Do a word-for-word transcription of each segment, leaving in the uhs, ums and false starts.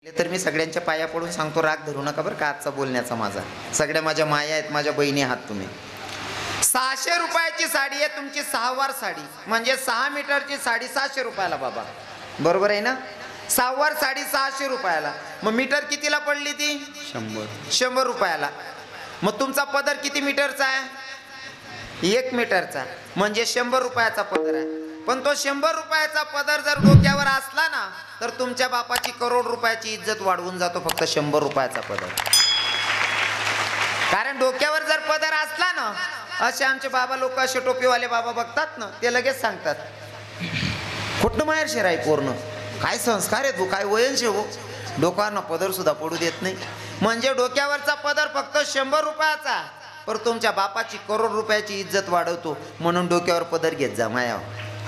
तर मी सगळ्यांच्या पाया पडून सांगतो, राग धरू नका बरं का आजचा बोलण्याचा माझा. सगळ्या माझ्या माया आहेत, माझ्या बहिणी आहात तुम्ही. सहाशे रुपयाची साडी आहे तुमची, सहावार साडी म्हणजे सहा मीटरची साडी सहाशे रुपयाला बाबा, बरोबर आहे ना? सहावार साडी सहाशे रुपयाला, मग मीटर कितीला पडली ती? शंभर शंभर रुपयाला. मग तुमचा पदर किती मीटरचा आहे? एक मीटरचा, म्हणजे शंभर रुपयाचा पदर आहे. पण तो शंभर रुपयाचा पदर जर डोक्यावर असला ना तर तुमच्या बापाची करोड रुपयाची इज्जत वाढवून जातो फक्त शंभर रुपयाचा पदर. कारण डोक्यावर जर पदर असला ना, असे आमचे बाबा लोक, असे टोपीवाले बाबा बघतात ना, ते लगेच सांगतात कुठं माहेर शिराय पूर्ण, काय संस्कार आहे तू, काय वयनशे हो, डोक्यावरनं पदर सुद्धा पडू देत नाही. म्हणजे डोक्यावरचा पदर फक्त शंभर रुपयाचा, पर तुमच्या बापाची करोड रुपयाची इज्जत वाढवतो. म्हणून डोक्यावर पदर घेत जा माया.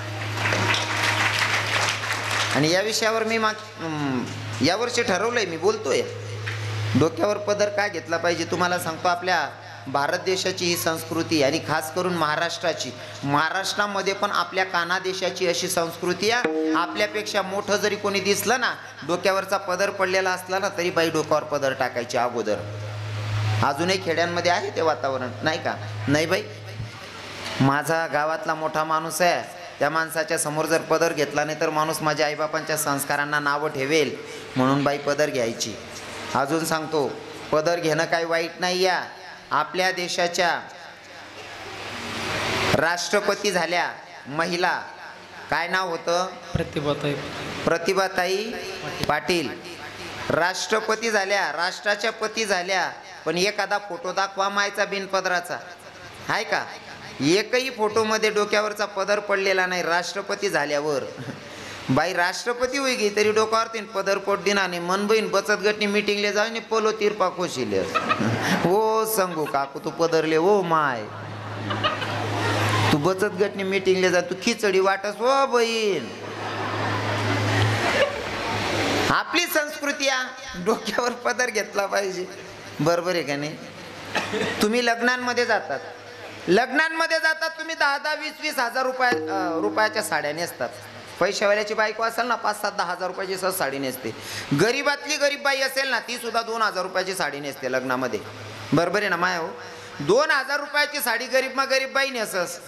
आणि या विषयावर मी माग यावर्षी ठरवलंय, मी बोलतोय डोक्यावर पदर काय घेतला पाहिजे. तुम्हाला सांगतो, आपल्या भारत देशाची ही संस्कृती आणि खास करून महाराष्ट्राची, महाराष्ट्रामध्ये पण आपल्या काना देशाची अशी संस्कृती आहे, आपल्यापेक्षा मोठं जरी कोणी दिसलं ना, डोक्यावरचा पदर पडलेला असला ना, तरी बाई डोक्यावर पदर टाकायची अगोदर. अजूनही खेड्यांमध्ये आहे ते वातावरण, नाही का? नाही बाई, माझा गावातला मोठा माणूस आहे, त्या माणसाच्या समोर जर पदर घेतला नाही तर माणूस माझ्या आईबापांच्या संस्कारांना नावं ठेवेल, म्हणून बाई पदर घ्यायची. अजून सांगतो, पदर घेणं काही वाईट नाही. या आपल्या देशाच्या राष्ट्रपती झाल्या महिला, काय नाव होतं? प्रतिभाताई प्रतिभाताई पाटील. राष्ट्रपती झाल्या, राष्ट्राच्या पती झाल्या, पण एखादा फोटो दाखवा मायचा बिनपदराचा आहे का? एकही फोटोमध्ये डोक्यावरचा पदर पडलेला नाही. राष्ट्रपती झाल्यावर बाई राष्ट्रपती होई गे तरी डोक्यावर तीन पदर पड दिन, आणि मन बहीण बचत गटनी मिटिंगले जाऊन पोलो तिरपा खोशिले हो सांगू काकू तू पदरले हो माय, तू बचत गटनी मिटिंगले जा, तू खिचडी वाटस हो बहीण. आपली संस्कृती आहे, डोक्यावर पदर घेतला पाहिजे, बरोबर आहे का नाही? तुम्ही लग्नांमध्ये जातात, लग्नांमध्ये जातात तुम्ही, दहा दहा वीस वीस हजार रुपया रुपयाच्या साड्या नेसतात. पैशावाल्याची बायको असेल ना, पाच सात दहा हजार रुपयाची सहज साडी नेसते. गरीबातली गरीब बाई असेल ना, ती सुद्धा दोन हजार रुपयाची साडी नेसते लग्नामध्ये, बरोबर आहे ना माया हो? दोन हजार रुपयाची साडी गरीब मा गरीब बाई नेसस,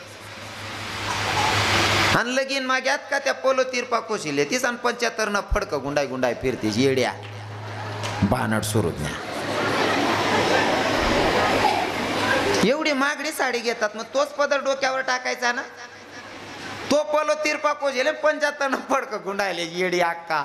आणि लगीन माग्यात का त्या पोलो तिरपा कोशिले तीच, आणि पंच्याहत्तर न फडक गुंडाय गुंडाय फिरते येड्या बानट सुरुज्ञा. एवढी मागडी साडी घेतात, मग तोच पदर डोक्यावर टाकायचा ना, तो पोलो तिरपा कोशिले पंच्याहत्तर न फडक गुंडायले येडी अक्का.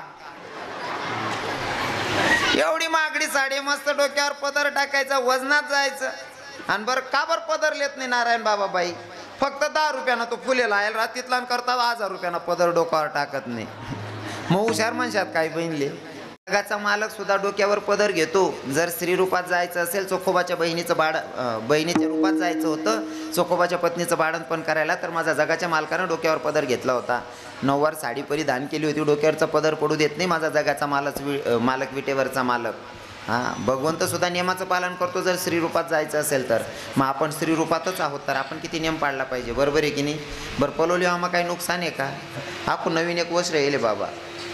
एवढी मागडी साडी, मस्त डोक्यावर पदर टाकायचा, वजनात जायचं. आणि बरं का बरं पदर लेत नाही नारायण बाबा बाई? फक्त दहा रुपयानं तो फुलेला आहे, रात्रीतला करता हजार रुपयानं पदर डोक्यावर टाकत नाही. मग हुशार म्हणशात काही बहिणले. जगाचा मालक सुद्धा डोक्यावर पदर घेतो. जर स्त्री रूपात जायचं असेल, चोखोबाच्या बहिणीचं बाड बहिणीच्या रूपात जायचं होतं, चोखोबाच्या पत्नीचं बाळंतपण करायला, तर माझा जगाच्या मालकानं डोक्यावर पदर घेतला होता. नऊवार साडी परिधान केली होती, डोक्यावरचा पदर पडू देत नाही माझा जगाचा मालक मालक विटेवरचा मालक. हां, भगवंत सुद्धा नियमाचं पालन करतो जर स्त्री रूपात जायचं असेल तर. मग आपण स्त्री रूपातच आहोत, तर आपण किती नियम पाळला पाहिजे, बरोबर आहे की नाही? बरं पलोली आम्हा काही नुकसान आहे का? आपण नवीन एक वस्त्र येले बाबा,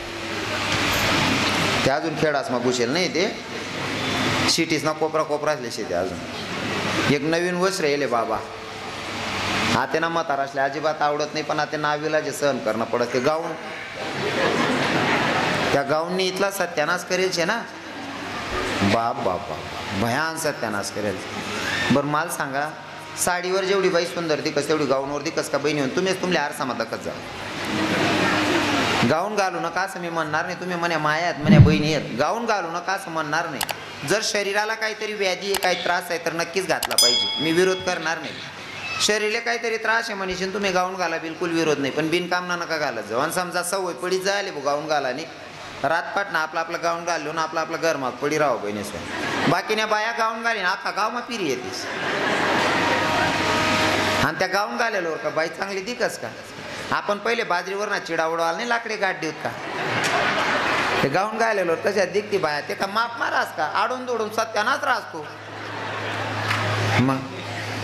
ते अजून खेळास मग घुसेल नाही, ते शिटीस ना कोपरा कोपरा असले शेते. अजून एक नवीन वस्त्र येले बाबा, हा ते ना म्हातारा असले अजिबात आवडत नाही, पण आता नावीला जे सहन करणं पडत. ते गाऊन, त्या गाऊननी इथला सत्यानाश करेल शे ना, बाप बाप बाप भयान सत्यानाश करेल. बरं मला सांगा, साडीवर जेवढी बाई सुंदर दिकस तेवढी गाऊनवर दिकस का बहिणी? तुम्हीच तुमल्या आरसामा दाखत जा. गाऊन घालू नका असं मी म्हणणार नाही, तुम्ही म्हणे माया आहेत म्हणे बहिणी आहेत, गाऊन घालू नका असं म्हणणार नाही. जर शरीराला काहीतरी व्याधी आहे, काही त्रास आहे, तर नक्कीच घातला पाहिजे, मी विरोध करणार नाही. शरीराला काहीतरी त्रास आहे म्हणशील तुम्ही गाऊन घाला, बिलकुल विरोध नाही, पण बिनकामना नका घालत जाऊ. आणि समजा सवय पडी जायले भाऊ गाऊन घालाने, रातपाट ना आपलं आपलं गाऊन घालून आपलं आपलं घर माग पडी राहो बहिणीस. बाकीने बाया गाऊन घालीन अख्खा गाव मग पिरी येतेस, आणि त्या गाऊन घालेल्यावर का बाई चांगली दिकस का? आपण पहिले बाजरीवर ना चिडा उडवाल नाही, लाकडे गाठ देऊत का? ते गाऊन घालेलो तशा दिकती बाया, ते का माप मारास का? आडून दोडून सत्यानाच राहतो. मग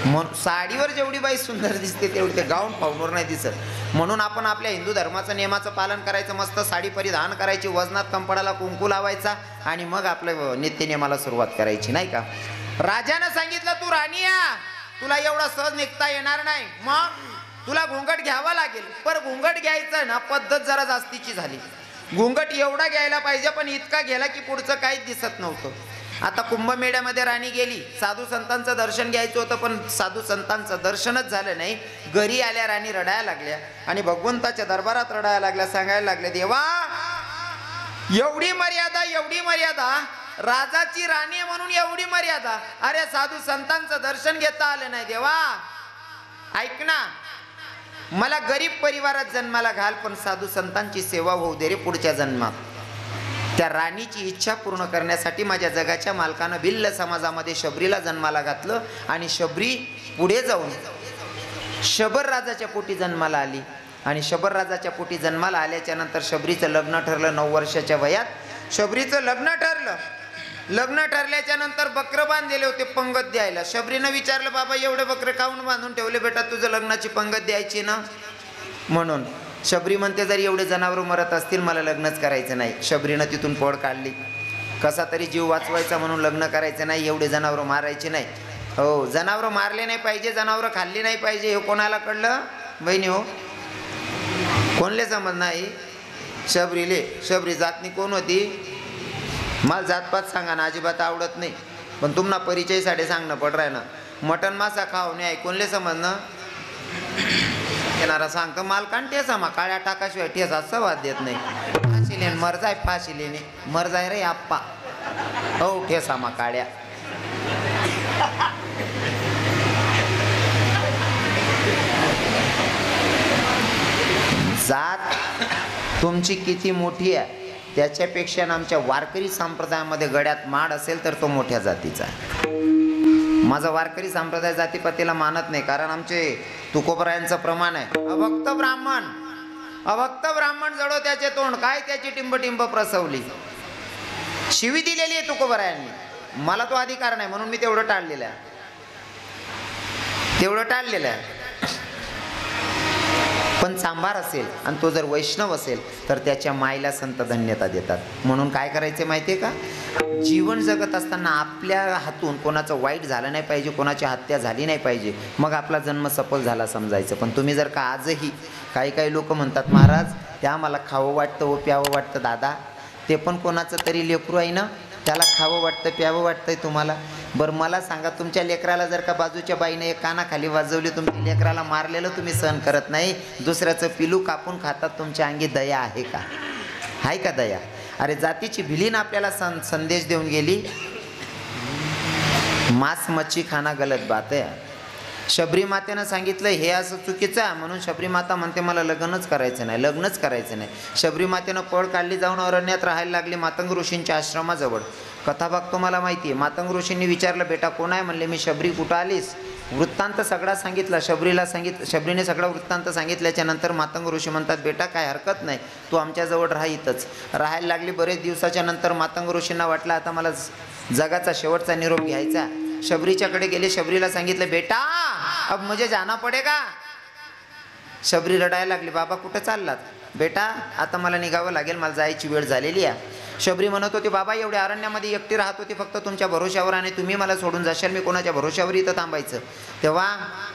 म्हणून साडीवर जेवढी बाई सुंदर दिसते तेवढी ते गाऊन पाऊनवर नाही दिसत. म्हणून आपण आपल्या हिंदू धर्माचं नियमाचं पालन करायचं, मस्त साडी परिधान करायची, वजनात कंपडाला कुंकू लावायचा आणि मग आपल्या नित्यनियमाला सुरुवात करायची, नाही का. राजानं सांगितलं तू राणी या, तुला एवढा सहज निघता येणार नाही, मग तुला घुंगट घ्यावा लागेल. पण घुंगट घ्यायचं ना पद्धत जरा जास्तीची झाली. घुंगट एवढा घ्यायला पाहिजे पण इतका गेला की पुढचं काहीच दिसत नव्हतं. आता कुंभमेळ्यामध्ये राणी गेली, साधू संतांचं दर्शन घ्यायचं होतं पण साधू संतांचं दर्शनच झालं नाही. घरी आल्या राणी रडायला लागल्या आणि भगवंताच्या दरबारात रडायला लागल्या, सांगायला लागल्या देवा एवढी मर्यादा, एवढी मर्यादा, राजाची राणी म्हणून एवढी मर्यादा, अरे साधू संतांचं दर्शन घेता आलं नाही देवा. ऐक ना, मला गरीब परिवारात जन्माला घाल पण साधू संतांची सेवा होऊ दे रे पुढच्या जन्मात. त्या राणीची इच्छा पूर्ण करण्यासाठी माझ्या जगाच्या मालकानं भिल्ल समाजामध्ये शबरीला जन्माला घातलं आणि शबरी पुढे जाऊन शबर राजाच्या पोटी जन्माला आली. आणि शबर राजाच्या पोटी जन्माला आल्याच्या नंतर शबरीचं लग्न ठरलं. नऊ वर्षाच्या वयात शबरीचं लग्न ठरलं. लग्न ठरल्याच्या नंतर बकरं बांधलेले होते पंगत द्यायला. शबरीनं विचारलं बाबा एवढे बकरे काऊन बांधून ठेवले बेटा, तुझं लग्नाची पंगत द्यायची ना. म्हणून शबरी म्हणते जर एवढे जनावर मरत असतील मला लग्नच करायचं नाही. शबरीनं तिथून पळ काढली, कसा तरी जीव वाचवायचा म्हणून लग्न करायचं नाही, एवढे जनावर मारायचे नाही. हो, जनावर मारले नाही पाहिजे, जनावर खाल्ली नाही पाहिजे, हे कोणाला कळलं बहिणी हो, कोणले समज नाही. शबरीले, शबरी जातनी कोण होती, मला जातपात सांगा ना, अजिबात आवडत नाही पण तुम्हाला परिचय साठी सांगणं पड राय ना. मटन मासा खाऊ नाही कोणले समजणं येणारा सांगतो मालकान ठेसा मा काळ्या टाकाशिवाय ठेसा सवाद देत नाही. फाशी लेन मर जाय, फाशी लेणे मर जाय रे आप्पा, हो ठेसा मा काळ्या. जात तुमची किती मोठी आहे त्याच्यापेक्षा आमच्या वारकरी संप्रदायामध्ये गड्यात माड असेल तर तो मोठ्या जातीचा आहे. माझा वारकरी संप्रदाय जातीपातीला मानत नाही, कारण आमचे तुकोबरायांचं प्रमाण आहे अभक्त ब्राह्मण, अभक्त ब्राह्मण जडो त्याचे तोंड, काय त्याची टिंब प्रसवली. शिवी दिलेली आहे तुकोबरायांनी, मला तो अधिकार नाही म्हणून मी तेवढं टाळलेलं आहे, तेवढं टाळलेलं आहे. पण सांभार असेल आणि तो जर वैष्णव असेल तर त्याच्या मायला संत धन्यता देतात. म्हणून काय करायचे माहिती आहे का, जीवन जगत असताना आपल्या हातून कोणाचं वाईट झालं नाही पाहिजे, कोणाची हत्या झाली नाही पाहिजे, मग आपला जन्म सफल झाला समजायचं. पण तुम्ही जर का आजही काही काही लोक म्हणतात महाराज ते आम्हाला खावं वाटतं व प्यावं वाटतं, दादा ते पण कोणाचं तरी लेकरू आहे ना, त्याला खावं वाटतं प्यावं वाटतंय तुम्हाला. बरं मला सांगा, तुमच्या लेकराला जर का बाजूच्या बाईने एक कानाखाली वाजवली, तुमच्या लेकराला मारलेलं तुम्ही सहन करत नाही, दुसऱ्याचं पिलू कापून खातात, तुमच्या अंगी दया आहे का, आहे का दया. अरे जातीची भिलीन आपल्याला सं संदेश देऊन गेली, मांस मच्छी खाना गलत बात आहे. शबरी मातेनं सांगितलं हे असं चुकीचं आहे म्हणून शबरी माता म्हणते मला लग्नच करायचं नाही, लग्नच करायचं नाही. शबरी मातेनं पळ काढली, जाऊन अरण्यात राहायला लागली मातंग ऋषींच्या आश्रमाजवळ. कथाभाग तुम्हाला माहिती आहे. मातंग ऋषींनी विचारलं बेटा कोण आहे, म्हणले मी शबरी, कुठं आलीस. वृत्तांत सगळा सांगितला शबरीला, सांगितलं शबरीने सगळा वृत्तांत सांगितल्याच्या नंतर मातंग ऋषी म्हणतात बेटा काय हरकत नाही, तू आमच्याजवळ राहा, इथंच राहायला लागली. बरेच दिवसाच्या नंतर मातंग ऋषींना वाटलं आता मला जगाचा शेवटचा निरोप घ्यायचा. शबरीच्याकडे गेले, शबरीला सांगितलं बेटा अब मुझे जाना पडेगा. शबरी रडायला लागली, बाबा कुठं चाललात. बेटा आता मला निघावं लागेल, मला जायची वेळ झालेली आहे. शबरी म्हणत होती बाबा एवढ्या अरण्यामध्ये एकटी राहत होती फक्त तुमच्या भरोश्यावर आणि तुम्ही मला सोडून जाशाल, मी कोणाच्या भरोश्यावर इथं थांबायचं. तेव्हा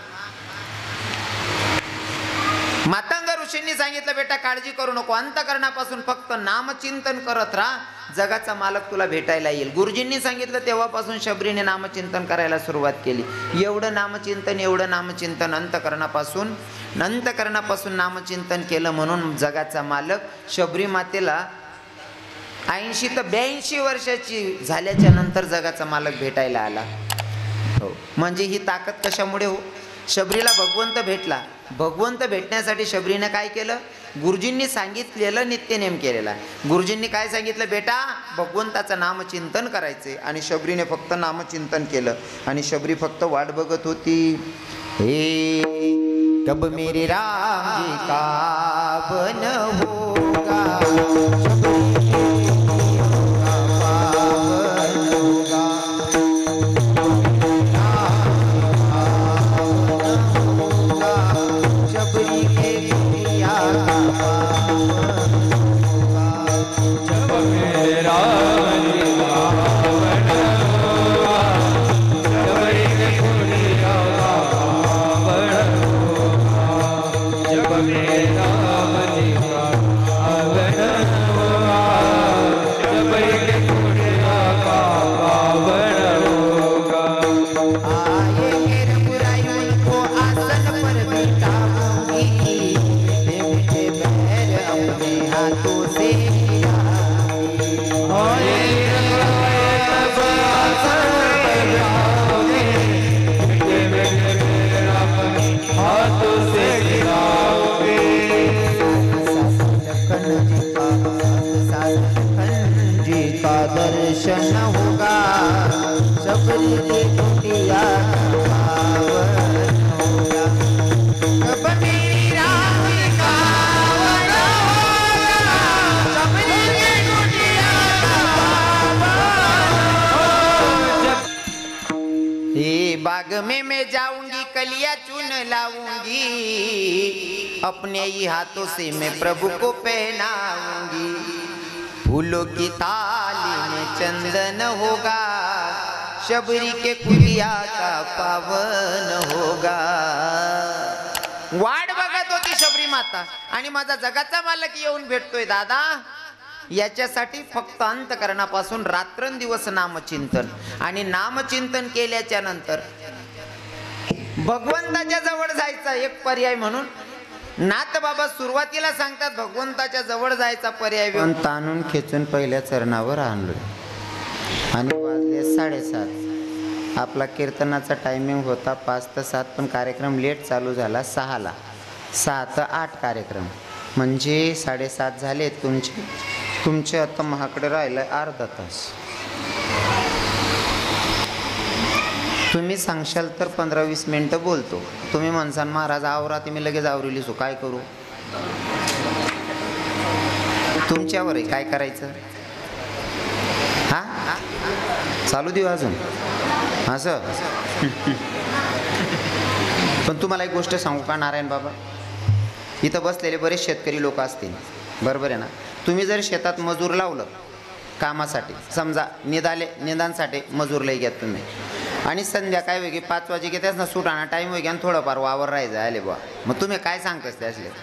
मातंग ऋषींनी सांगितलं बेटा काळजी करू नको, अंतकरणापासून फक्त नामचिंतन करत राहा, जगाचा मालक तुला भेटायला येईल. गुरुजींनी सांगितलं तेव्हापासून शबरीने नामचिंतन करायला सुरुवात केली. एवढं नामचिंतन एवढं नामचिंतन अंतकरणापासून अंतकरणापासून नामचिंतन केलं म्हणून जगाचा मालक शबरी मातेला ऐंशी तर ब्याऐंशी वर्षाची झाल्याच्या नंतर जगाचा मालक भेटायला आला. हो म्हणजे ही ताकद कशामुळे हो, शबरीला भगवंत भेटला. भगवंत भेटण्यासाठी शबरीने काय केलं, गुरुजींनी सांगितलेलं नित्यनेम केलेला. गुरुजींनी काय सांगितलं बेटा भगवंताचं नामचिंतन करायचे आणि शबरीने फक्त नामचिंतन केलं आणि शबरी फक्त वाट बघत होती. हे कब मेरे राम जी का बन होगा, का दर्शन होगा, सबरी की कुटिया पावन होगा। जब मेरी राम का वन होगा, सबरी की कुटिया पावन होगा। ये बाग में मैं जाऊंगी, कलिया चुन लाऊंगी, अपने ही हाथों से मैं प्रभु को पहनाऊंगी। फूलों की थाली में चंदन होगा, शबरी के कुलिया का पावन होगा। वाट बघत होती शबरी माता आणि माझा जगाचा मालक येऊन भेटतोय दादा, याच्यासाठी फक्त अंतकरणापासून रात्रंदिवस नामचिंतन, आणि नामचिंतन केल्याच्या नंतर भगवंताच्या जवळ जायचा एक पर्याय म्हणून नाथ बाबा सुरुवातीला सांगतात भगवंताच्या जवळ जायचा पर्याय ताणून खेचून पहिल्या चरणावर आणलो आणि वाजले साडेसात। आपला कीर्तनाचा टायमिंग होता पाच ते सात, पण कार्यक्रम लेट चालू झाला सहाला, सहा ते आठ कार्यक्रम म्हणजे साडेसात झाले तुमचे तुमचे आता महाकडे राहिलं अर्धा तास। तुम्ही सांगशाल तर पंधरा वीस मिनटं बोलतो, तुम्ही म्हणसान महाराज आवरा, तुम्ही लगेच आवरिली सो काय करू, तुमच्यावर आहे काय करायचं। हा चालू देऊ अजून असं। पण तुम्हाला एक गोष्ट सांगू का नारायण बाबा, इथं बसलेले बरेच शेतकरी लोक असतील, बरोबर आहे ना। तुम्ही जर शेतात मजूर लावलं कामासाठी, समजा निदाले निदानसाठी मजूर लई घ्या तुम्ही, आणि संध्याकाळी वेगळी पाच वाजे घेतेस ना सुटाणा टाईम वेगळा आणि थोडंफार वावर राहायचं आले बा, मग तुम्ही काय सांगतास ते असले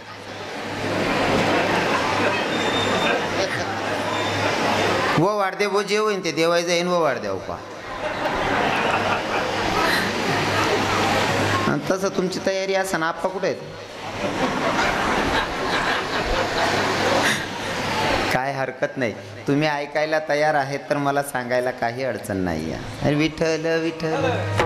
व वाढदे वो जे होईन ते देवायचं येईन व वाढद्या उपा। तसं तुमची तयारी असं ना आप्पा कुठे आहेत, काय हरकत नाही, तुम्ही ऐकायला तयार आहेत तर मला सांगायला काही अडचण नाही आहे। विठ्ठल विठ्ठल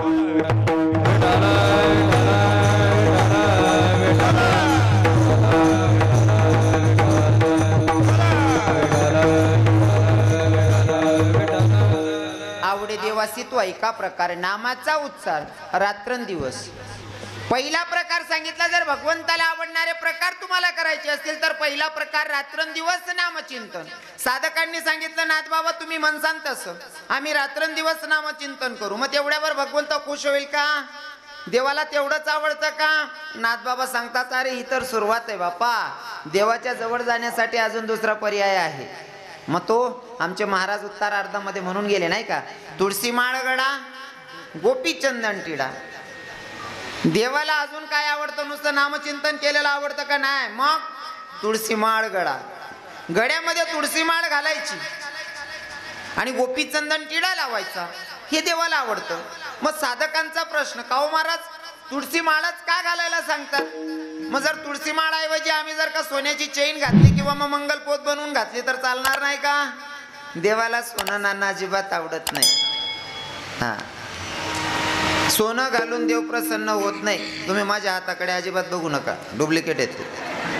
आवडे देवासी तो ऐका प्रकार नामाचा उच्चार रात्रंदिवस। पहिला प्रकार सांगितला, जर भगवंताला आवडणारे प्रकार तुम्हाला करायचे असतील तर पहिला प्रकार रात्रंदिवस नामचिंतन। साधकांनी सांगितलं नाथ बाबा तुम्ही म्हणसान तसं आम्ही रात्रंदिवस नामचिंतन करू, मग तेवढ्यावर भगवंत खुश होईल का, देवाला तेवढंच आवडतं का। नाथ बाबा सांगतात अरे ही तर सुरुवात आहे बापा, देवाच्या जवळ जाण्यासाठी अजून दुसरा पर्याय आहे। मग तो आमचे महाराज उत्तरार्धामध्ये म्हणून गेले नाही का, तुळशी माळ गडा गोपी चंदन टिडा। देवाला अजून काय आवडतं, नुसतं नामचिंतन केलेलं आवडतं का नाही, मग तुळशी माळ गडा, गड्यामध्ये तुळशी माळ घालायची आणि गोपी चंदन टिडा लावायचा, हे देवाला आवडतं। मग साधकांचा प्रश्न, काहो महाराज तुळशी माळच का घालायला सांगतात, मग जर तुळशी माळ ऐवजी आम्ही जर का सोन्याची चेन घातली किंवा मग मंगलपोत बनवून घातली तर चालणार नाही का। देवाला सोनं नाणं अजिबात आवडत नाही। हा सोनं घालून देव प्रसन्न होत नाही, तुम्ही माझ्या हाताकडे अजिबात बघू नका, डुप्लिकेट आहेत ते।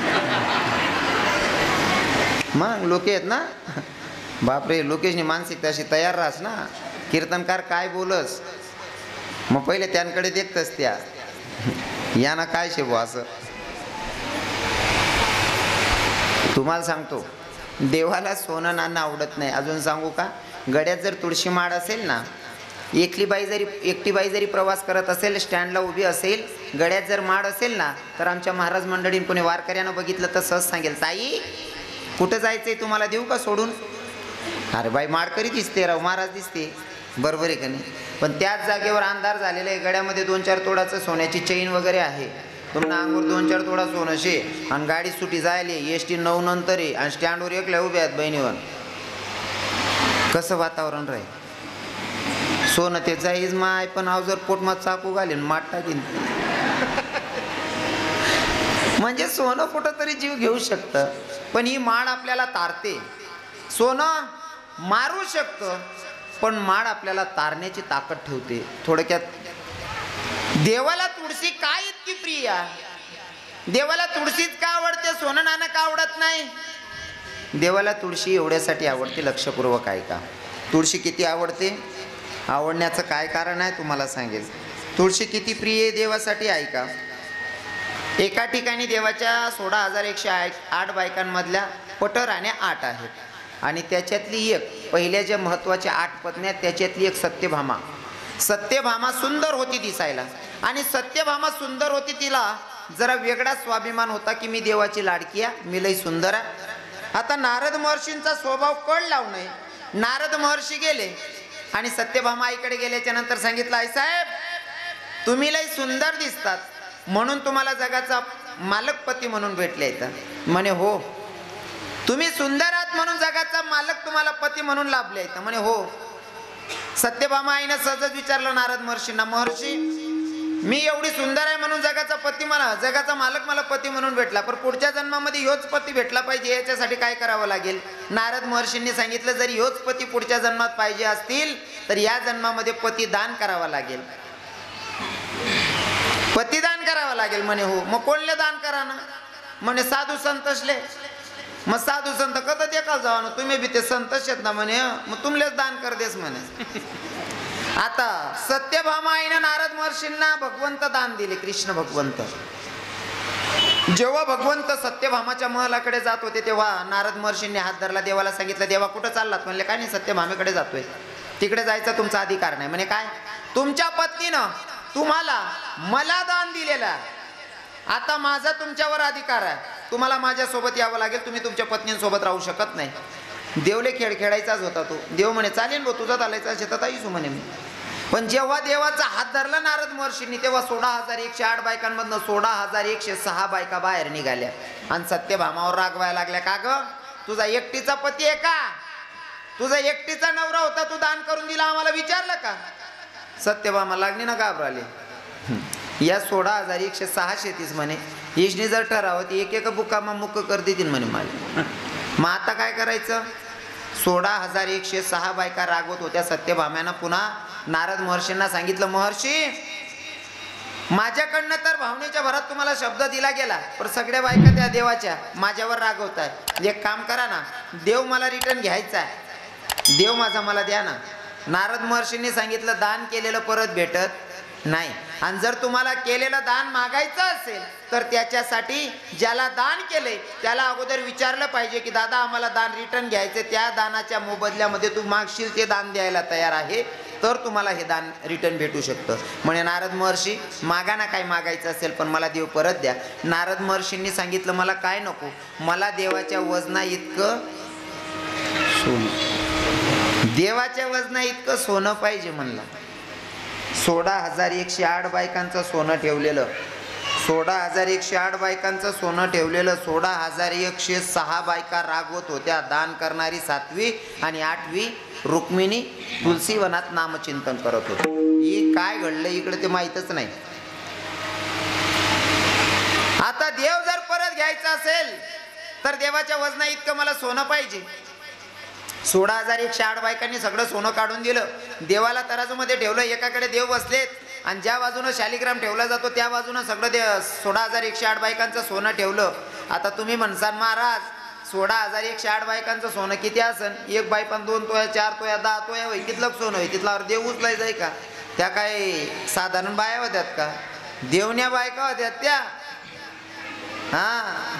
मग लोक आहेत ना, बापरे लोकेशनी मानसिकता अशी तयार राहस ना, कीर्तनकार काय बोलस मग पहिले त्यांकडे देखतस त्या याना काय शेबो असं। तुम्हाला सांगतो देवाला सोनं नाणं आवडत नाही। अजून सांगू का, गड्यात जर तुळशी माळ असेल ना, एकली बाई जरी एकटी बाई जरी प्रवास करत असेल, स्टँडला उभी असेल, गड्यात जर माळ असेल ना, तर आमच्या महाराज मंडळीन कोणी वारकऱ्यानं बघितलं तर सहज सांगेल ताई कुठं जायचंय तुम्हाला, देऊ का सोडून। अरे बाई माळकरी दिसते राव, महाराज दिसते, बरोबर आहे का नाही। पण त्याच जागेवर अंधार झालेला आहे, गड्यामध्ये दोन चार तोडाचं सोन्याची चेन वगैरे आहे, तुम्हाला अंगावर दोन चार तोडा सोनं शे, आणि गाडी सुटी जायले, एस टी नऊ नंतर आहे, आणि स्टँडवर एकल्या उभ्या आहेत बहिणीवर, कसं वातावरण राहील। सोनं ते जाईज माय, पण आव जर पोटमात चाकू घालीन माठ टाकीन म्हणजे सोनं कुठं तरी जीव घेऊ शकतं, पण ही माळ आपल्याला तारते। सोनं मारू शकतं पण माळ आपल्याला तारण्याची ताकद ठेवते। थोडक्यात देवाला तुळशी काय इतकी प्रिय आहे, देवाला तुळशीच का आवडते, सोनं नाणं का आवडत नाही। देवाला तुळशी एवढ्यासाठी आवडते, लक्षपूर्वक ऐका. तुळशी किती आवडते, आवडण्याचं काय कारण आहे तुम्हाला सांगेल. तुळशी किती प्रिय आहे देवासाठी ऐका. एका ठिकाणी देवाच्या सोळा हजार एकशे आठ बायकांमधल्या पटराण्या आठ आहेत आणि त्याच्यातली एक, पहिल्या ज्या महत्त्वाच्या आठ पत्न्या त्याच्यातली एक सत्यभामा. सत्यभामा सुंदर होती दिसायला आणि सत्यभामा सुंदर होती, तिला जरा वेगळा स्वाभिमान होता की मी देवाची लाडकी आहे, मी लई सुंदर आहे. आता नारद महर्षींचा स्वभाव कळ लावू नये. नारद महर्षी गेले आणि सत्यभामा आईकडे गेल्याच्या नंतर सांगितलं, आई साहेब तुम्ही लई सुंदर दिसतात म्हणून तुम्हाला जगाचा मालकपती म्हणून भेटले इथं. म्हणे हो. तुम्ही सुंदर आहात म्हणून जगाचा मालक तुम्हाला पती म्हणून लाभले इथं. म्हणे हो. सत्यभामा आईनं सहजच विचारलं नारद महर्षींना, महर्षी मी एवढी सुंदर आहे म्हणून जगाचा पती मला, जगाचा मालक मला पती म्हणून भेटला, पण पुढच्या जन्मामध्ये ह्योच पती भेटला पाहिजे, याच्यासाठी काय करावं लागेल. नारद महर्षींनी सांगितलं, जरी ह्योच पती पुढच्या जन्मात पाहिजे असतील तर या जन्मामध्ये पती दान करावं लागेल, पतिदान करावं लागेल. म्हणे हो. मग कोणले दान करा ना. म्हणे साधू संतसले. मग साधू संत कधी देखाल जावा ना, तुम्ही बी ते संतच आहेत ना. म्हणे मग तुमलेच दान कर देस म्हणे. आता सत्यभामा आईनं नारद महर्षींना भगवंत दान दिले, कृष्ण भगवंत. जेव्हा भगवंत सत्यभामाच्या महलाकडे जात होते तेव्हा नारद महर्षींनी हात धरला, देवाला सांगितलं, देवा कुठं चाललात. म्हणले काय नाही, सत्यभामेकडे जातोय. तिकडे जायचा तुमचा अधिकार नाही. म्हणे काय, तुमच्या पत्नीनं तुम्हाला मला दान दिलेला, आता माझा तुमच्यावर अधिकार आहे, तुम्हाला माझ्या सोबत यावं लागेल, तुम्ही तुमच्या पत्नींसोबत राहू शकत नाही. देवले खेळ खेळायचाच होता तो. देव म्हणे चालेल भाऊ, तुझा चालायचा शेतात आईसू म्हणे मी. पण जेव्हा देवाचा हात धरला नारद महर्षींनी तेव्हा सोळा हजार एकशे आठ बायकांमधनं सोळा हजार एकशे सहा बायका बाहेर निघाल्या आणि सत्यभामावर रागवायला लागल्या, का ग तुझा एकटीचा पती आहे का, तुझा एकटीचा नवरा होता, तू दान करून दिला, आम्हाला विचारलं का. सत्यभामा लागली ना घाबराले. या सोळा हजार एकशे सहा शेतीस म्हणे ईशनी जर ठरावत एक एक बुकामा मुक कर देतील म्हणे मला. मग आता काय करायचं. सोळा हजार एकशे सहा बायका रागवत होत्या. सत्यभाम्यानं पुन्हा नारद महर्षींना सांगितलं, महर्षी माझ्याकडनं तर भावनेच्या भरात तुम्हाला शब्द दिला गेला, पण सगळ्या बायका त्या देवाच्या माझ्यावर रागवत आहे. एक काम करा ना, देव मला रिटर्न घ्यायचा आहे, देव माझा मला द्या ना. नारद महर्षींनी सांगितलं, दान केलेलं परत भेटत नाही, आणि जर तुम्हाला केलेलं दान मागायचं असेल तर त्याच्यासाठी ज्याला दान केलंय त्याला अगोदर विचारलं पाहिजे की दादा आम्हाला दान रिटर्न घ्यायचे, त्या दानाच्या मोबदल्यामध्ये तू मागशील ते दान द्यायला तयार आहे तर तुम्हाला हे दान रिटर्न भेटू शकतं. म्हणे नारद महर्षी मागा ना काय मागायचं असेल, पण मला देव परत द्या. नारद महर्षींनी सांगितलं, मला काय नको, मला देवाच्या वजना इतकं सोनं, देवाच्या वजना इतकं सोनं पाहिजे म्हणलं. सोळा हजार एकशे आठ बायकांचं सोनं ठेवलेलं, सोळा हजार एकशे आठ बायकांचं सोनं ठेवलेलं, सोळा हजार एकशे सहा बायका रागवत होत्या. दान करणारी सातवी आणि आठवी रुक्मिणी तुलसी वनात नामचिंतन करत होती. ही काय घडलं इकडे ते माहीतच नाही. आता देव जर परत घ्यायचा असेल तर देवाच्या वजना इतकं मला सोनं पाहिजे. सोळा हजार एकशे आठ बायकांनी सगळं सोनं काढून दिलं, देवाला तराजूमध्ये ठेवलं. एकाकडे देव बसलेत आणि ज्या बाजूनं शालिग्राम ठेवला जातो त्या बाजूनं सगळं दे सोळा हजार एकशे आठ बायकांचं सोनं ठेवलं. आता तुम्ही म्हणसान महाराज सोळा हजार एकशे आठ बायकांचं सोनं किती असन, एक बाई पण दोन तोया चार तोया दहा तोया होई, कितलं सोनं होई, तिथला देव उचलायचं आहे का. त्या काय साधारण बाया होत्यात का, देवण्या बायका होत्यात त्या. हा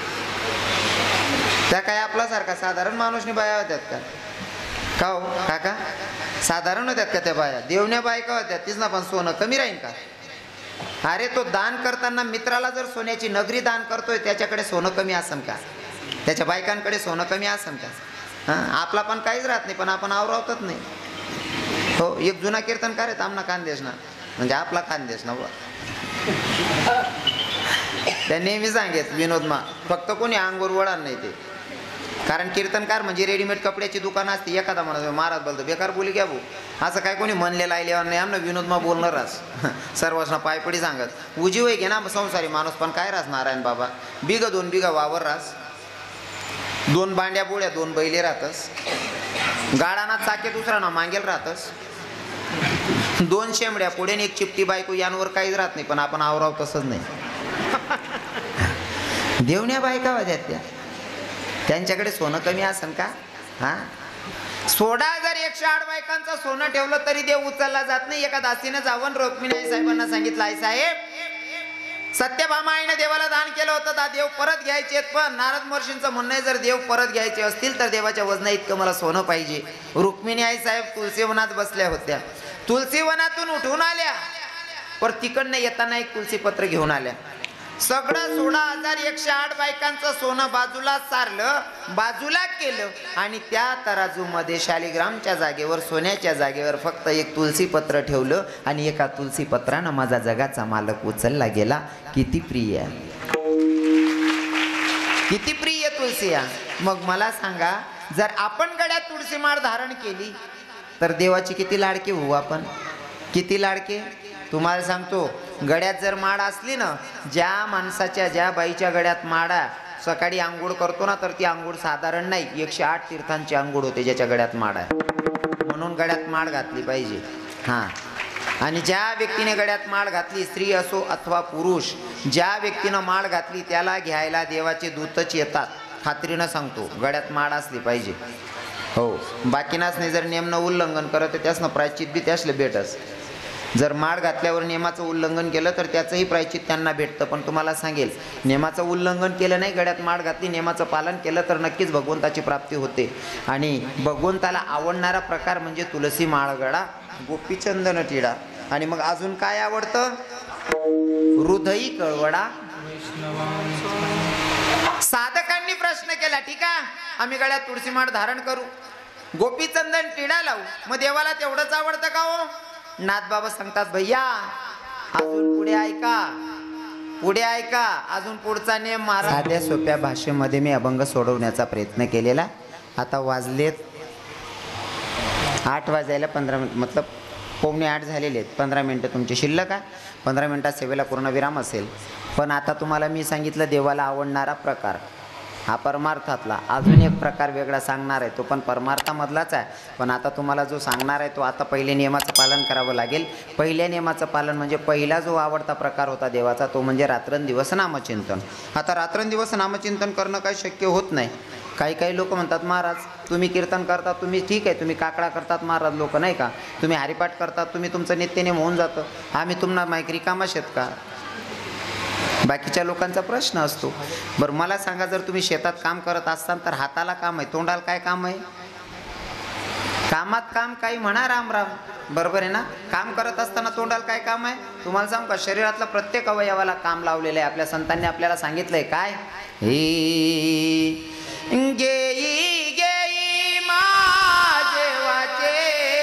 त्या काय आपल्यासारखा साधारण माणूसनी बाया होत्यात का, का हो काका, साधारण होत्यात का त्या बाया, देवण्या बायका होत्या. तीच ना पण सोनं कमी राहील का. अरे तो दान करताना मित्राला जर सोन्याची नगरी दान करतोय त्याच्याकडे सोनं कमी असन का, त्याच्या बायकांकडे सोनं कमी असन का. हां आपला पण काहीच राहत नाही, पण आपण आवरावतच नाही. हो एक जुना कीर्तनकार आहेत आमना खानदेश ना, म्हणजे आपला खानदेश ना, त्या नेहमी सांगेत विनोद मा फक्त कोणी अंगोर वळण नाही ते, कारण कीर्तनकार म्हणजे रेडीमेड कपड्याची दुकानं असते. एखादा म्हणतो महाराज बोलतो बेकार बोली घ्या भाऊ, असं काय कोणी म्हणलेलं आल्यावर नाही. आमना विनोद मा बोलणारच सर्वांना पायपडी सांगत उजी वय घे ना संसारी माणूस, पण काय रास नारायण बाबा, बिग दोन बिगा वावर रास, दोन बांड्या बोळ्या दोन बैले राहतस, गाडाना चाके दुसरा ना मांगेल राहतस, दोन शेंबड्या पुढे एक चिपटी बायको, यांवर काहीच राहत नाही, पण आपण आवराव तसंच नाही. देवण्या बायका होत्या त्या, त्यांच्याकडे सोनं कमी असेल का? हा, सोळा हजार एकशे आठ बायकांचं सोनं ठेवलं तरी देव उचलला जात नाही. एका दासीने जाऊन रुक्मिणी आई साहेबांना सांगितलं, आई साहेब, सत्यभामा आईने देवाला दान केलं होतं, दा देव परत घ्यायचे. पण नारद महर्षींचं म्हणणं आहे, जर देव परत घ्यायचे असतील तर देवाच्या वजना इतकं मला सोनं पाहिजे. रुक्मिणी आई साहेब तुळशीवनात बसल्या होत्या. तुळशीवनातून उठून आल्या, पर तिकडनं येताना एक तुळशी पत्र घेऊन आल्या. सगळं सोळा हजार एकशे आठ बायकांचं सोनं बाजूला सारलं, बाजूला केलं आणि त्या तराजूमध्ये शालिग्रामच्या जागेवर, सोन्याच्या जागेवर फक्त एक तुळशी पत्र ठेवलं आणि एका तुळशी पत्रानं माझा जगाचा मालक उचलला गेला. किती प्रिय, किती प्रिय तुळशी आहे. मग मला सांगा, जर आपण गळ्यात तुळशी माळ धारण केली तर देवाची किती लाडके होऊ आपण, किती लाडके. तुम्हाला सांगतो, गळ्यात जर माळ असली ना, ज्या माणसाच्या, ज्या बाईच्या गळ्यात माळा, सकाळी आंघोळ करतो ना, तर ती आंघोळ साधारण नाही, एकशे आठ तीर्थांची आंघोळ होते ज्याच्या गळ्यात माळ आहे. म्हणून गळ्यात माळ घातली पाहिजे. हां, आणि ज्या व्यक्तीने गळ्यात माळ घातली, स्त्री असो अथवा पुरुष, ज्या व्यक्तीनं माळ घातली त्याला घ्यायला देवाचे दूतच येतात. खात्रीनं सांगतो, गळ्यात माळ असली पाहिजे. हो, बाकीनाच जर नेमनं उल्लंघन करत त्यासनं प्रायश्चित बी त्यासले भेटस. जर माळ घातल्यावर नियमाचं उल्लंघन केलं तर त्याचंही प्रायश्चित त्यांना भेटतं. पण तुम्हाला सांगेल, नियमाचं उल्लंघन केलं नाही, गळ्यात माळ घातली, नियमाचं पालन केलं तर नक्कीच भगवंताची प्राप्ती होते. आणि भगवंताला आवडणारा प्रकार म्हणजे तुळशी माळ गळा, गोपीचंदन टिळा. आणि मग अजून काय आवडतं? हृदयी कळवळा. साधकांनी प्रश्न केला, ठीक आहे, आम्ही गळ्यात तुळशी माळ धारण करू, गोपीचंदन टिळा लावू, मग देवाला तेवढंच आवडतं का हो? नाथबाबा सांगतात, भैया अजून पुढे ऐका, पुढे ऐका, अजून पुढचा नेम मारा. साध्या सोप्या भाषेमध्ये मी अभंग सोडवण्याचा प्रयत्न केलेला. आता वाजलेत आठ वाजायला पंधरा मिनिट, मतलब पावणे आठ झालेले आहेत. पंधरा मिनटं तुमची शिल्लक आहे. पंधरा मिनटात सेवेला पूर्ण विराम असेल. पण आता तुम्हाला मी सांगितलं देवाला आवडणारा प्रकार हा परमार्थातला. अजून एक प्रकार वेगळा सांगणार आहे, तो पण परमार्थामधलाच आहे. पण आता तुम्हाला जो सांगणार आहे तो आता पहिले नियमाचं पालन करावं लागेल. पहिल्या नियमाचं पालन म्हणजे पहिला जो आवडता प्रकार होता देवाचा, तो म्हणजे रात्रंदिवस नामचिंतन. आता रात्रंदिवस नामचिंतन करणं काही शक्य होत नाही. काही काही लोक म्हणतात, महाराज तुम्ही कीर्तन करता, तुम्ही ठीक आहे, तुम्ही काकडा करतात महाराज लोक, नाही का, तुम्ही हरिपाठ करतात, तुम्ही तुमचं नित्यनेम होऊन जातं, आम्ही तुम्हाला माहिती रिकामच आहेत का? बाकीच्या लोकांचा प्रश्न असतो. बरं मला सांगा, जर तुम्ही शेतात काम करत असताल तर हाताला काम आहे, तोंडाला काय काम आहे? कामात काम काही म्हणा राम राम, बरोबर आहे ना? काम करत असताना तोंडाला काय काम आहे? तुम्हाला सांगू का, शरीरातला प्रत्येक अवयवाला काम लावलेलं आहे. आपल्या संतांनी आपल्याला सांगितलंय काय? हे गेई गेई माझेवाचे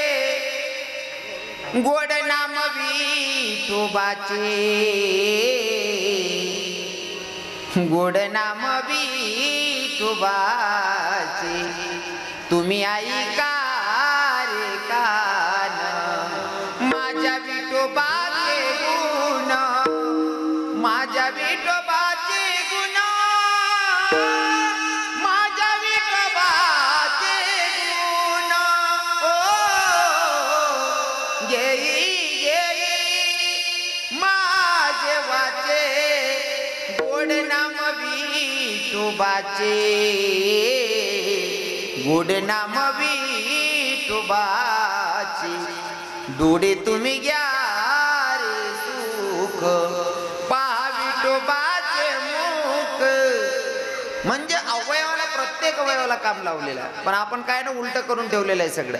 गोड नाम विठोबाचे, गोड नाम विठोबाचे, तुम्ही ऐका रे कान माझ्या विठोबाचे गुण, माझ्या विठोबाचे गुण, माझ्या विठोबाचे गुण. ओ गेई गेई माझे वाचे गोड नाम विठोबाचे, गोड नाम विठोबाचे, डोळे तुम्ही घ्या रे सुख पहा विठोबाचे मुख. म्हणजे अवयवाला, प्रत्येक अवयवाला काम लावलेलं आहे. पण आपण काय ना उलट करून ठेवलेलं आहे सगळं.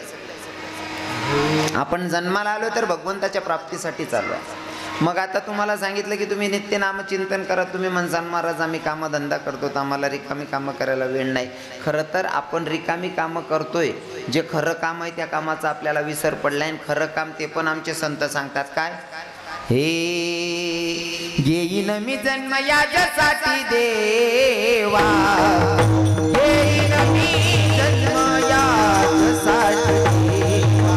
आपण जन्माला आलो तर भगवंताच्या प्राप्तीसाठी चालू आहे. मग आता तुम्हाला सांगितलं की तुम्ही नित्य नामचिंतन करा. तुम्ही म्हणसान महाराज आम्ही कामधंदा करतो तर आम्हाला रिकामी कामं करायला वेळ नाही. खरं तर आपण रिकामी कामं करतोय, जे खरं काम आहे त्या कामाचा आपल्याला विसर पडलाय. आणि खरं काम ते पण आमचे संत सांगतात काय? हे येईन मी जन्म याच्यासाठी देवा, येईन मी जन्म याच्यासाठी देवा,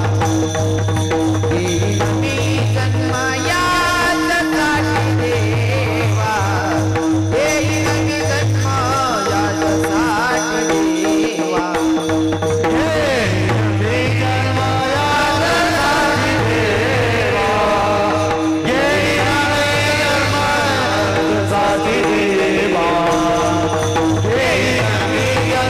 येईन मी जन्म याच्यासाठी देवा, येईन मी जन्म याच्यासाठी देवा, येईन मी जन्म याच्यासाठी देवा, येईन मी जन्म याच्यासाठी देवा, येईन मी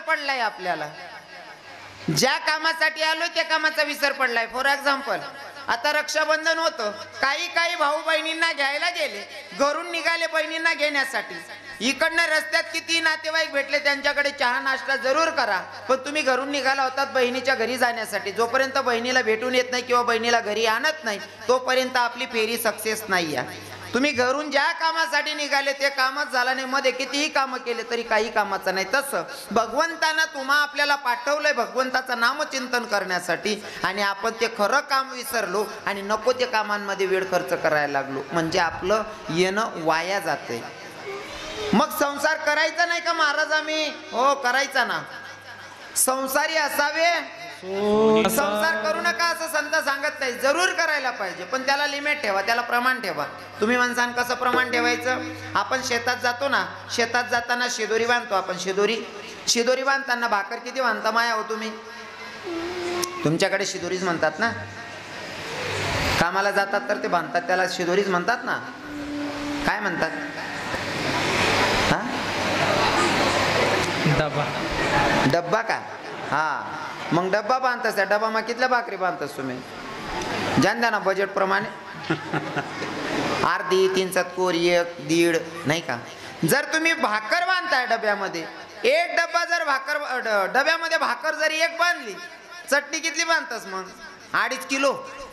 पडलाय आपल्याला. ज्या कामासाठी आलो त्या कामाचा विसर पडलाय. फॉर एक्झाम्पल आता रक्षाबंधन होतं, काही काही भाऊ बहिणींना घ्यायला गेले, घरून निघाले बहिणींना घेण्यासाठी. इकडनं रस्त्यात किती नातेवाईक भेटले त्यांच्याकडे चहा नाश्ता जरूर करा, पण तुम्ही घरून निघाला होतात बहिणीच्या घरी जाण्यासाठी. जोपर्यंत बहिणीला भेटून येत नाही किंवा बहिणीला घरी आणत नाही तोपर्यंत आपली फेरी सक्सेस नाही आहे. तुम्ही घरून ज्या कामासाठी निघाले ते कामच झालं नाही, मध्ये कितीही कामं केले तरी काही कामाचं नाही. तसं भगवंतानं तुम्हा आपल्याला पाठवलंय भगवंताचं नामचिंतन करण्यासाठी, आणि आपण ते खरं काम विसरलो आणि नको ते कामांमध्ये वेळ खर्च करायला लागलो, म्हणजे आपलं येणं वाया जाते. मग संसार करायचा नाही का महाराज आम्ही? हो करायचा ना. संसारी असावे, संसार करू नका असं संत सांगत नाही, जरूर करायला पाहिजे, पण त्याला लिमिट ठेवा, त्याला प्रमाण ठेवा. तुम्ही म्हणसान कसं प्रमाण ठेवायचं? आपण शेतात जातो ना, शेतात जाताना शिदोरी बांधतो आपण. शिदोरी शिदोरी बांधताना भाकर किती बांधता माया हो तुम्ही? तुमच्याकडे शिदोरीच म्हणतात ना. कामाला जातात तर ते बांधतात त्याला शिदोरीच म्हणतात ना. काय म्हणतात? हा डब्बा. डब्बा का? हा मग डब्बा बांधतास, त्या डब्बा मग कितल्या भाकरी बांधतास तुम्ही? जाण द्या ना बजेट प्रमाणे. अर्धी तीन सत्कोर एक दीड नाही का. जर तुम्ही भाकर बांधताय डब्यामध्ये, एक डब्बा जर भाकर डब्यामध्ये भाकर जर एक बांधली, चटणी किती बांधतास मग? अडीच किलो.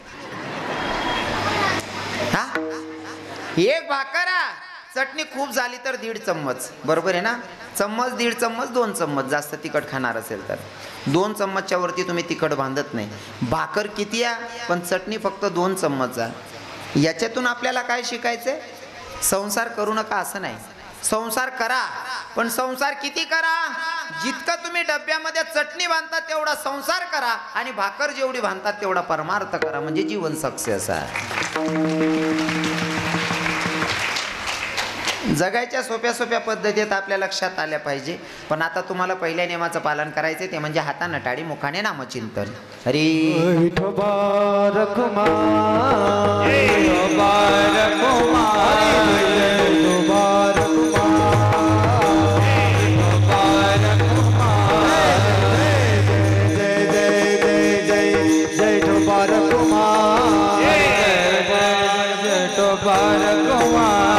हा एक भाकर, चटणी खूप झाली तर दीड चम्मच, बरोबर आहे ना? चम्मच दीड चम्मच दोन चम्मच, जास्त तिखट खाणार असेल तर दोन चम्मचच्या वरती तुम्ही तिखट बांधत नाही. भाकर किती आहे पण चटणी फक्त दोन चम्मच आहे. याच्यातून आपल्याला काय शिकायचंय? संसार करू नका असं नाही, संसार करा, पण संसार किती करा? जितकं तुम्ही डब्यामध्ये चटणी बांधता तेवढा संसार करा, आणि भाकर जेवढी बांधतात तेवढा परमार्थ करा, म्हणजे जीवन सक्सेस आहे. जगायच्या सोप्या सोप्या पद्धतीत आपल्या लक्षात आल्या पाहिजे. पण आता तुम्हाला पहिल्या नियमाचं पालन करायचं, ते म्हणजे हातानं टाळी मुखाने नामचिंतन. हरी जय